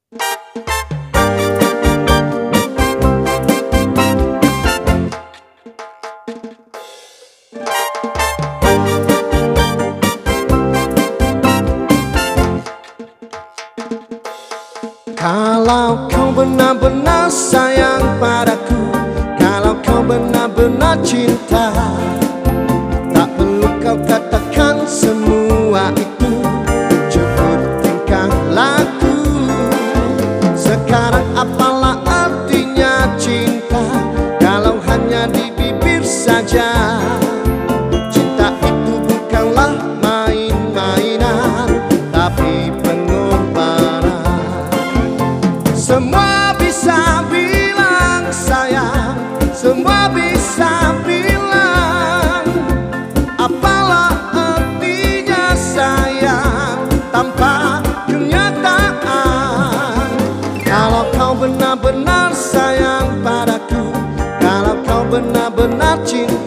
Kalau kau benar-benar sayang padaku, kalau kau benar-benar cinta, tak perlu kau katakan semua itu, cukup tingkah laku. Sekarang apalah artinya cinta kalau hanya di bibir saja? Cinta itu bukanlah main-mainan, tapi pengorbanan. Semua bisa bilang sayang, semua bisa bilang. Apalah artinya sayang tanpa kenyataan? Kalau kau benar-benar sayang padaku, kalau kau benar-benar cinta,